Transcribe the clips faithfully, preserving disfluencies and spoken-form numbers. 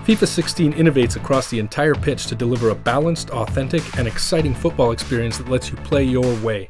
FIFA sixteen innovates across the entire pitch to deliver a balanced, authentic, and exciting football experience that lets you play your way.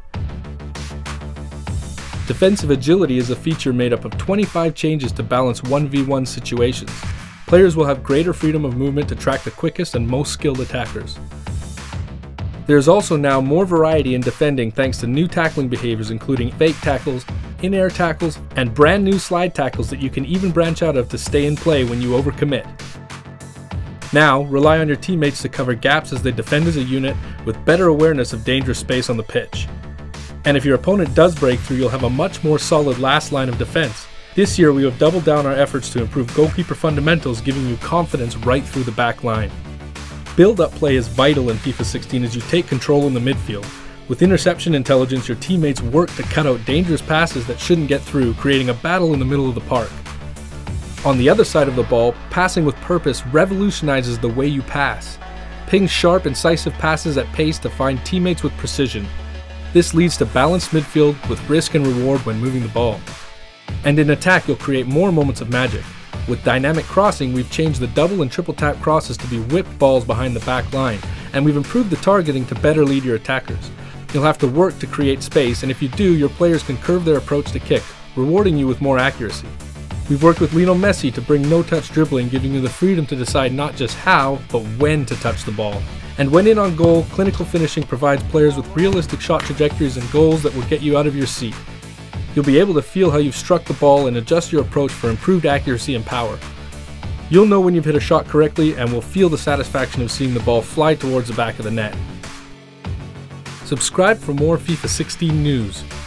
Defensive agility is a feature made up of twenty-five changes to balance one v one situations. Players will have greater freedom of movement to track the quickest and most skilled attackers. There is also now more variety in defending thanks to new tackling behaviors including fake tackles, in-air tackles, and brand new slide tackles that you can even branch out of to stay in play when you overcommit. Now, rely on your teammates to cover gaps as they defend as a unit with better awareness of dangerous space on the pitch. And if your opponent does break through, you'll have a much more solid last line of defense. This year we have doubled down our efforts to improve goalkeeper fundamentals, giving you confidence right through the back line. Build-up play is vital in FIFA sixteen as you take control in the midfield. With interception intelligence, your teammates work to cut out dangerous passes that shouldn't get through, creating a battle in the middle of the park. On the other side of the ball, passing with purpose revolutionizes the way you pass. Ping sharp, incisive passes at pace to find teammates with precision. This leads to balanced midfield with risk and reward when moving the ball. And in attack, you'll create more moments of magic. With dynamic crossing, we've changed the double and triple tap crosses to be whipped balls behind the back line, and we've improved the targeting to better lead your attackers. You'll have to work to create space, and if you do, your players can curve their approach to kick, rewarding you with more accuracy. We've worked with Lionel Messi to bring no-touch dribbling, giving you the freedom to decide not just how, but when to touch the ball. And when in on goal, clinical finishing provides players with realistic shot trajectories and goals that will get you out of your seat. You'll be able to feel how you've struck the ball and adjust your approach for improved accuracy and power. You'll know when you've hit a shot correctly and will feel the satisfaction of seeing the ball fly towards the back of the net. Subscribe for more FIFA sixteen news.